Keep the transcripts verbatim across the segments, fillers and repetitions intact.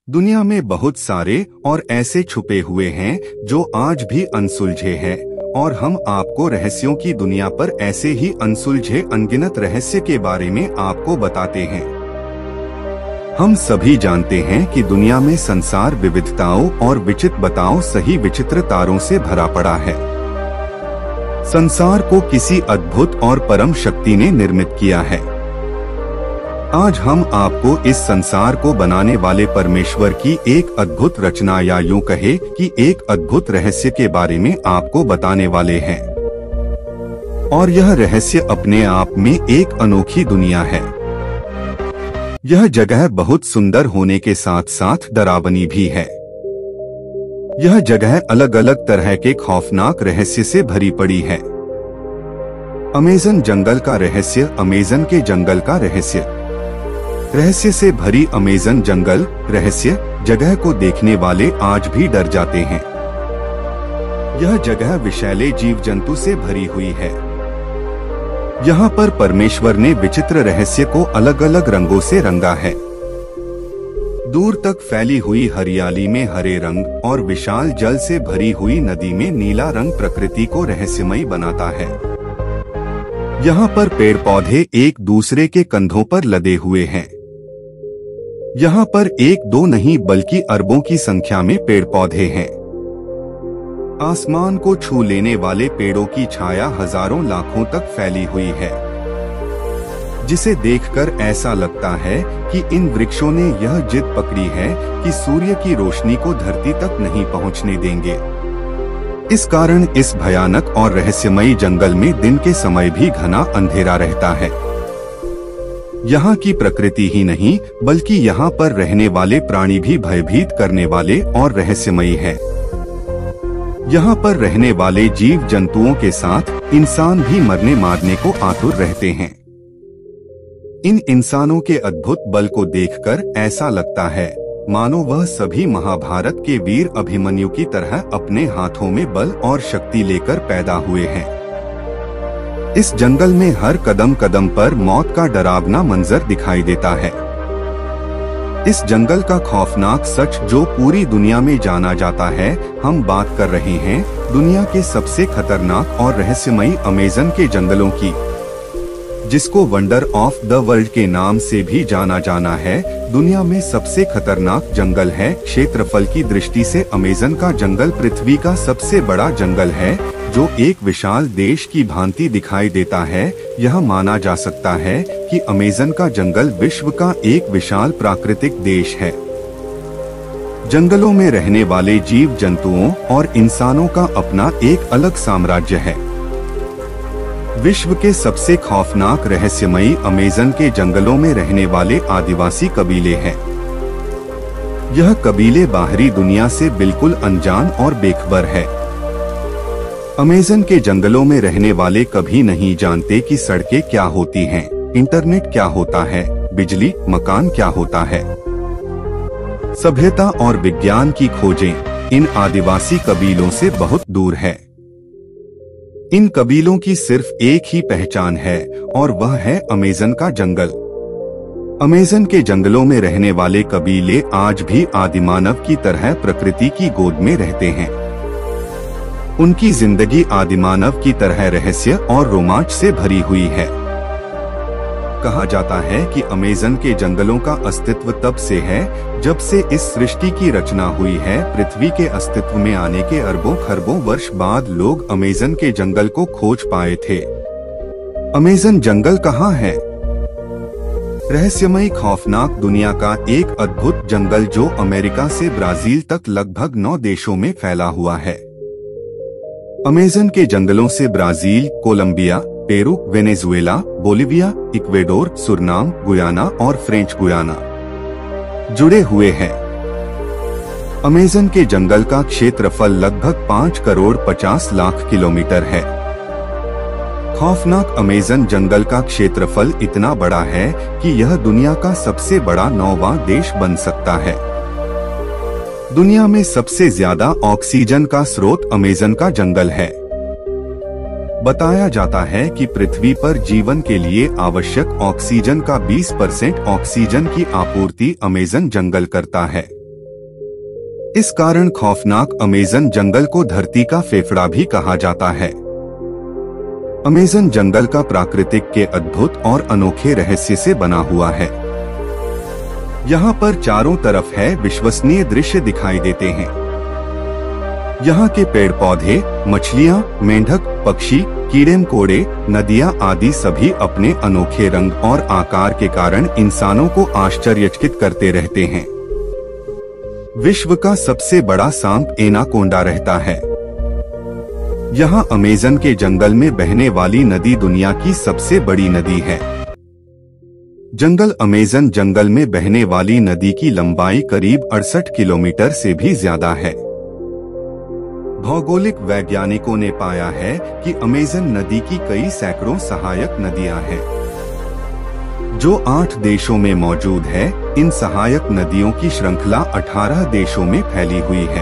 दुनिया में बहुत सारे और ऐसे छुपे हुए हैं जो आज भी अनसुलझे हैं, और हम आपको रहस्यों की दुनिया पर ऐसे ही अनसुलझे अनगिनत रहस्य के बारे में आपको बताते हैं। हम सभी जानते हैं कि दुनिया में संसार विविधताओं और विचित्रताओं सही विचित्र तारों से भरा पड़ा है। संसार को किसी अद्भुत और परम शक्ति ने निर्मित किया है। आज हम आपको इस संसार को बनाने वाले परमेश्वर की एक अद्भुत रचना या यूं कहे कि एक अद्भुत रहस्य के बारे में आपको बताने वाले हैं। और यह रहस्य अपने आप में एक अनोखी दुनिया है। यह जगह बहुत सुंदर होने के साथ साथ डरावनी भी है। यह जगह अलग अलग तरह के खौफनाक रहस्य से भरी पड़ी है। अमेज़न जंगल का रहस्य, अमेज़न के जंगल का रहस्य। रहस्य से भरी अमेज़न जंगल रहस्य जगह को देखने वाले आज भी डर जाते हैं। यह जगह विषैले जीव जंतु से भरी हुई है। यहाँ पर परमेश्वर ने विचित्र रहस्य को अलग अलग रंगों से रंगा है। दूर तक फैली हुई हरियाली में हरे रंग और विशाल जल से भरी हुई नदी में नीला रंग प्रकृति को रहस्यमयी बनाता है। यहाँ पर पेड़ पौधे एक दूसरे के कंधों पर लदे हुए हैं। यहाँ पर एक दो नहीं बल्कि अरबों की संख्या में पेड़ पौधे हैं। आसमान को छू लेने वाले पेड़ों की छाया हजारों लाखों तक फैली हुई है, जिसे देखकर ऐसा लगता है कि इन वृक्षों ने यह जिद पकड़ी है कि सूर्य की रोशनी को धरती तक नहीं पहुँचने देंगे। इस कारण इस भयानक और रहस्यमयी जंगल में दिन के समय भी घना अंधेरा रहता है। यहाँ की प्रकृति ही नहीं बल्कि यहाँ पर रहने वाले प्राणी भी भयभीत करने वाले और रहस्यमयी है। यहाँ पर रहने वाले जीव जंतुओं के साथ इंसान भी मरने मारने को आतुर रहते हैं। इन इंसानों के अद्भुत बल को देखकर ऐसा लगता है मानो वह सभी महाभारत के वीर अभिमन्यु की तरह अपने हाथों में बल और शक्ति लेकर पैदा हुए हैं। इस जंगल में हर कदम कदम पर मौत का डरावना मंजर दिखाई देता है। इस जंगल का खौफनाक सच जो पूरी दुनिया में जाना जाता है। हम बात कर रहे हैं दुनिया के सबसे खतरनाक और रहस्यमयी अमेज़न के जंगलों की, जिसको वंडर ऑफ द वर्ल्ड के नाम से भी जाना जाना है। दुनिया में सबसे खतरनाक जंगल है। क्षेत्रफल की दृष्टि से अमेज़न का जंगल पृथ्वी का सबसे बड़ा जंगल है, जो एक विशाल देश की भांति दिखाई देता है। यह माना जा सकता है कि अमेज़न का जंगल विश्व का एक विशाल प्राकृतिक देश है। जंगलों में रहने वाले जीव जंतुओं और इंसानों का अपना एक अलग साम्राज्य है। विश्व के सबसे खौफनाक रहस्यमयी अमेज़न के जंगलों में रहने वाले आदिवासी कबीले हैं। यह कबीले बाहरी दुनिया से बिल्कुल अनजान और बेखबर है। अमेज़न के जंगलों में रहने वाले कभी नहीं जानते कि सड़कें क्या होती हैं, इंटरनेट क्या होता है, बिजली, मकान क्या होता है। सभ्यता और विज्ञान की खोजें इन आदिवासी कबीलों से बहुत दूर है। इन कबीलों की सिर्फ एक ही पहचान है और वह है अमेज़न का जंगल। अमेज़न के जंगलों में रहने वाले कबीले आज भी आदिमानव की तरह प्रकृति की गोद में रहते हैं। उनकी जिंदगी आदिमानव की तरह रहस्य और रोमांच से भरी हुई है। कहा जाता है कि अमेज़न के जंगलों का अस्तित्व तब से है जब से इस सृष्टि की रचना हुई है। पृथ्वी के अस्तित्व में आने के अरबों खरबों वर्ष बाद लोग अमेज़न के जंगल को खोज पाए थे। अमेज़न जंगल कहाँ है? रहस्यमयी खौफनाक दुनिया का एक अद्भुत जंगल जो अमेरिका से ब्राजील तक लगभग नौ देशों में फैला हुआ है। अमेज़न के जंगलों से Brazil, Colombia, Peru, Venezuela, Bolivia, Ecuador, Suriname, Guyana और फ्रेंच गुयाना जुड़े हुए हैं। अमेज़न के जंगल का क्षेत्रफल लगभग पाँच करोड़ पचास लाख किलोमीटर है। खौफनाक अमेज़न जंगल का क्षेत्रफल इतना बड़ा है कि यह दुनिया का सबसे बड़ा नौवां देश बन सकता है। दुनिया में सबसे ज्यादा ऑक्सीजन का स्रोत अमेज़न का जंगल है। बताया जाता है कि पृथ्वी पर जीवन के लिए आवश्यक ऑक्सीजन का बीस परसेंट ऑक्सीजन की आपूर्ति अमेज़न जंगल करता है। इस कारण खौफनाक अमेज़न जंगल को धरती का फेफड़ा भी कहा जाता है। अमेज़न जंगल का प्राकृतिक के अद्भुत और अनोखे रहस्य से बना हुआ है। यहाँ पर चारों तरफ है विश्वसनीय दृश्य दिखाई देते हैं। यहाँ के पेड़ पौधे, मछलियाँ, मेंढक, पक्षी, कीड़े मकोड़े, नदियाँ आदि सभी अपने अनोखे रंग और आकार के कारण इंसानों को आश्चर्यचकित करते रहते हैं। विश्व का सबसे बड़ा सांप एनाकोंडा रहता है। यहाँ अमेज़न के जंगल में बहने वाली नदी दुनिया की सबसे बड़ी नदी है। जंगल अमेज़न जंगल में बहने वाली नदी की लंबाई करीब अड़सठ किलोमीटर से भी ज्यादा है। भौगोलिक वैज्ञानिकों ने पाया है कि अमेज़न नदी की कई सैकड़ों सहायक नदियां हैं, जो आठ देशों में मौजूद है। इन सहायक नदियों की श्रृंखला अठारह देशों में फैली हुई है।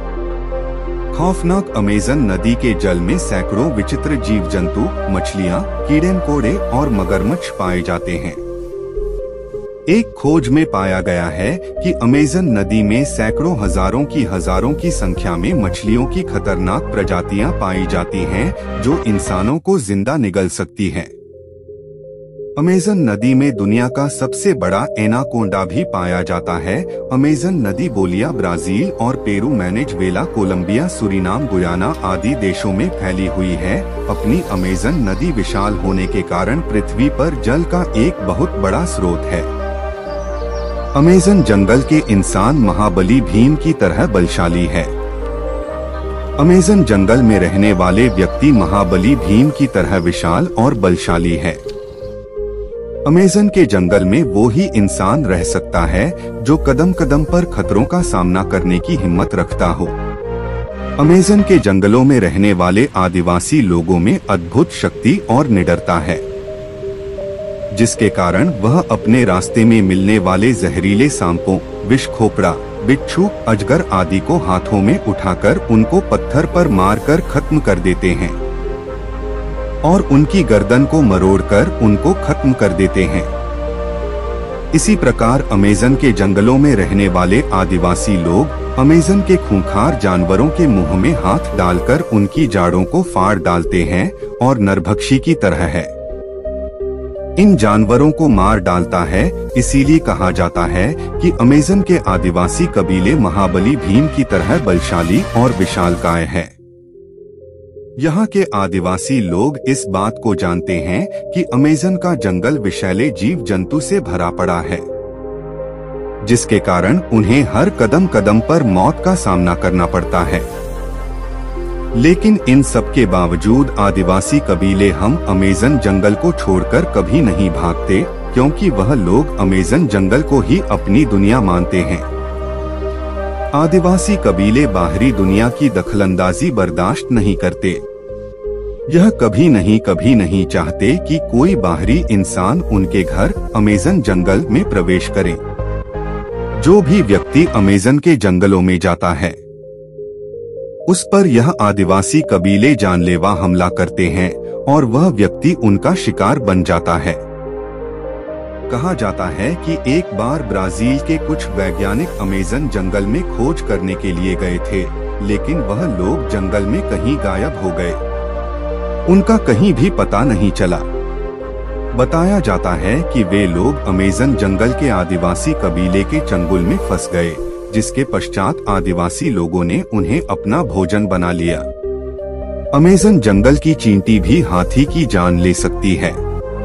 खौफनाक अमेज़न नदी के जल में सैकड़ों विचित्र जीव जंतु, मछलियां, कीड़े मकोड़े और मगरमच्छ पाए जाते हैं। एक खोज में पाया गया है कि अमेज़न नदी में सैकड़ों हजारों की हजारों की संख्या में मछलियों की खतरनाक प्रजातियां पाई जाती हैं, जो इंसानों को जिंदा निगल सकती हैं। अमेज़न नदी में दुनिया का सबसे बड़ा एनाकोंडा भी पाया जाता है। अमेज़न नदी बोलिया, ब्राजील और Peru, Venezuela, Colombia, Suriname, Guyana आदि देशों में फैली हुई है। अपनी अमेज़न नदी विशाल होने के कारण पृथ्वी पर जल का एक बहुत बड़ा स्रोत है। अमेज़न जंगल के इंसान महाबली भीम की तरह बलशाली है। अमेज़न जंगल में रहने वाले व्यक्ति महाबली भीम की तरह विशाल और बलशाली है। अमेज़न के जंगल में वो ही इंसान रह सकता है जो कदम कदम पर खतरों का सामना करने की हिम्मत रखता हो। अमेज़न के जंगलों में रहने वाले आदिवासी लोगों में अद्भुत शक्ति और निडरता है, जिसके कारण वह अपने रास्ते में मिलने वाले जहरीले सांपों, विष खोपड़ा, बिच्छू, अजगर आदि को हाथों में उठाकर उनको पत्थर पर मारकर खत्म कर देते हैं और उनकी गर्दन को मरोड़कर उनको खत्म कर देते हैं। इसी प्रकार अमेज़न के जंगलों में रहने वाले आदिवासी लोग अमेज़न के खूंखार जानवरों के मुंह में हाथ डालकर उनकी जाड़ों को फाड़ डालते हैं और नरभक्षी की तरह है इन जानवरों को मार डालता है। इसीलिए कहा जाता है कि अमेज़न के आदिवासी कबीले महाबली भीम की तरह बलशाली और विशालकाय है। यहाँ के आदिवासी लोग इस बात को जानते हैं कि अमेज़न का जंगल विषैले जीव जंतु से भरा पड़ा है, जिसके कारण उन्हें हर कदम कदम पर मौत का सामना करना पड़ता है। लेकिन इन सब के बावजूद आदिवासी कबीले हम अमेज़न जंगल को छोड़कर कभी नहीं भागते, क्योंकि वह लोग अमेज़न जंगल को ही अपनी दुनिया मानते हैं। आदिवासी कबीले बाहरी दुनिया की दखलंदाजी बर्दाश्त नहीं करते। यह कभी नहीं कभी नहीं चाहते कि कोई बाहरी इंसान उनके घर अमेज़न जंगल में प्रवेश करे। जो भी व्यक्ति अमेज़न के जंगलों में जाता है, उस पर यह आदिवासी कबीले जानलेवा हमला करते हैं और वह व्यक्ति उनका शिकार बन जाता है। कहा जाता है कि एक बार ब्राजील के कुछ वैज्ञानिक अमेज़न जंगल में खोज करने के लिए गए थे, लेकिन वह लोग जंगल में कहीं गायब हो गए। उनका कहीं भी पता नहीं चला। बताया जाता है कि वे लोग अमेज़न जंगल के आदिवासी कबीले के चंगुल में फंस गए, जिसके पश्चात आदिवासी लोगों ने उन्हें अपना भोजन बना लिया। अमेज़न जंगल की चींटी भी हाथी की जान ले सकती है।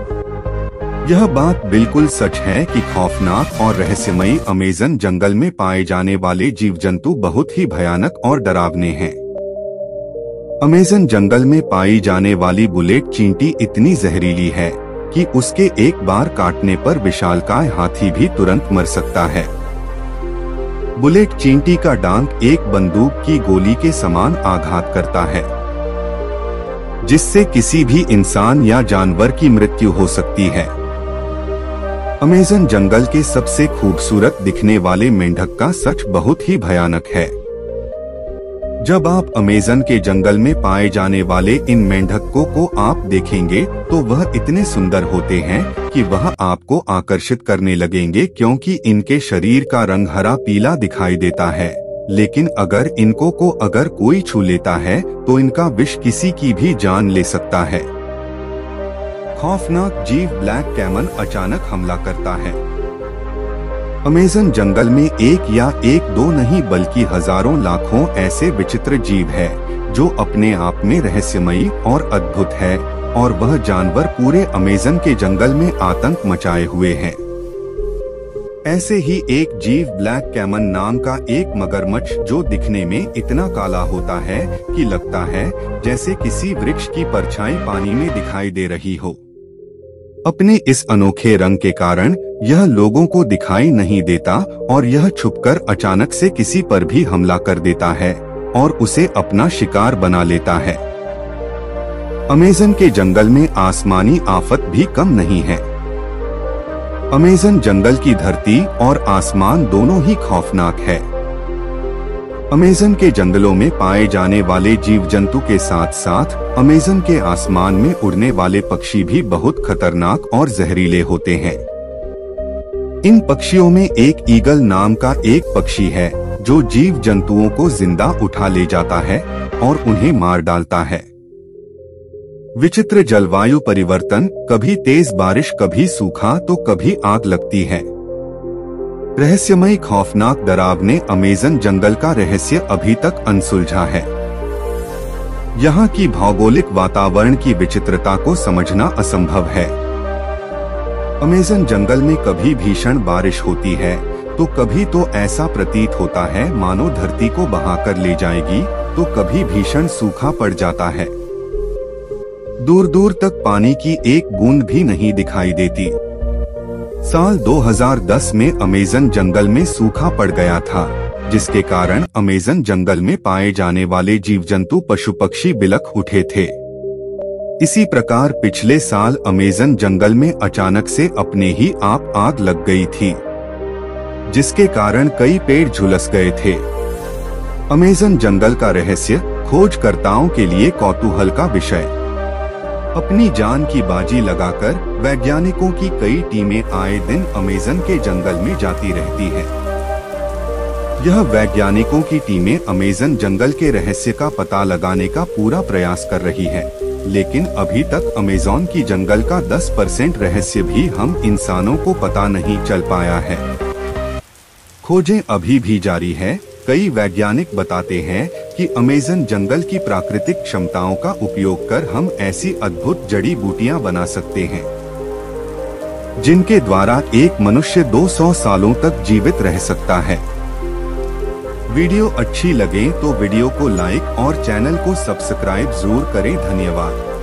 यह बात बिल्कुल सच है कि खौफनाक और रहस्यमयी अमेज़न जंगल में पाए जाने वाले जीव जंतु बहुत ही भयानक और डरावने हैं। अमेज़न जंगल में पाई जाने वाली बुलेट चींटी इतनी जहरीली है कि उसके एक बार काटने पर विशालकाय हाथी भी तुरंत मर सकता है। बुलेट चींटी का डांक एक बंदूक की गोली के समान आघात करता है, जिससे किसी भी इंसान या जानवर की मृत्यु हो सकती है। अमेज़न जंगल के सबसे खूबसूरत दिखने वाले मेंढक का सच बहुत ही भयानक है। जब आप अमेज़न के जंगल में पाए जाने वाले इन मेंढकों को आप देखेंगे तो वह इतने सुंदर होते हैं कि वह आपको आकर्षित करने लगेंगे, क्योंकि इनके शरीर का रंग हरा पीला दिखाई देता है, लेकिन अगर इनको को अगर कोई छू लेता है तो इनका विष किसी की भी जान ले सकता है। खौफनाक जीव ब्लैक कैमन अचानक हमला करता है। अमेज़न जंगल में एक या एक दो नहीं बल्कि हजारों लाखों ऐसे विचित्र जीव हैं जो अपने आप में रहस्यमयी और अद्भुत है, और वह जानवर पूरे अमेज़न के जंगल में आतंक मचाए हुए हैं। ऐसे ही एक जीव ब्लैक कैमन नाम का एक मगरमच्छ जो दिखने में इतना काला होता है कि लगता है जैसे किसी वृक्ष की परछाई पानी में दिखाई दे रही हो। अपने इस अनोखे रंग के कारण यह लोगों को दिखाई नहीं देता और यह छुपकर अचानक से किसी पर भी हमला कर देता है और उसे अपना शिकार बना लेता है। अमेज़न के जंगल में आसमानी आफत भी कम नहीं है। अमेज़न जंगल की धरती और आसमान दोनों ही खौफनाक है। अमेज़न के जंगलों में पाए जाने वाले जीव जंतु के साथ साथ अमेज़न के आसमान में उड़ने वाले पक्षी भी बहुत खतरनाक और जहरीले होते हैं। इन पक्षियों में एक ईगल नाम का एक पक्षी है जो जीव जंतुओं को जिंदा उठा ले जाता है और उन्हें मार डालता है। विचित्र जलवायु परिवर्तन, कभी तेज बारिश, कभी सूखा तो कभी आग लगती है। रहस्यमय खौफनाक डरावने अमेज़न जंगल का रहस्य अभी तक अनसुलझा है। यहाँ की भौगोलिक वातावरण की विचित्रता को समझना असंभव है। अमेज़न जंगल में कभी भीषण बारिश होती है तो कभी तो ऐसा प्रतीत होता है मानो धरती को बहाकर ले जाएगी, तो कभी भीषण सूखा पड़ जाता है। दूर दूर तक पानी की एक बूंद भी नहीं दिखाई देती। साल दो हज़ार दस में अमेज़न जंगल में सूखा पड़ गया था, जिसके कारण अमेज़न जंगल में पाए जाने वाले जीव जंतु पशु पक्षी बिलख उठे थे। इसी प्रकार पिछले साल अमेज़न जंगल में अचानक से अपने ही आप आग लग गई थी, जिसके कारण कई पेड़ झुलस गए थे। अमेज़न जंगल का रहस्य खोजकर्ताओं के लिए कौतूहल का विषय। अपनी जान की बाजी लगाकर वैज्ञानिकों की कई टीमें आए दिन अमेज़न के जंगल में जाती रहती हैं। यह वैज्ञानिकों की टीमें अमेज़न जंगल के रहस्य का पता लगाने का पूरा प्रयास कर रही है, लेकिन अभी तक अमेज़न की जंगल का दस परसेंट रहस्य भी हम इंसानों को पता नहीं चल पाया है। खोजें अभी भी जारी है। कई वैज्ञानिक बताते हैं कि अमेज़न जंगल की प्राकृतिक क्षमताओं का उपयोग कर हम ऐसी अद्भुत जड़ी बूटियां बना सकते हैं जिनके द्वारा एक मनुष्य दो सौ सालों तक जीवित रह सकता है। वीडियो अच्छी लगे तो वीडियो को लाइक और चैनल को सब्सक्राइब जरूर करें। धन्यवाद।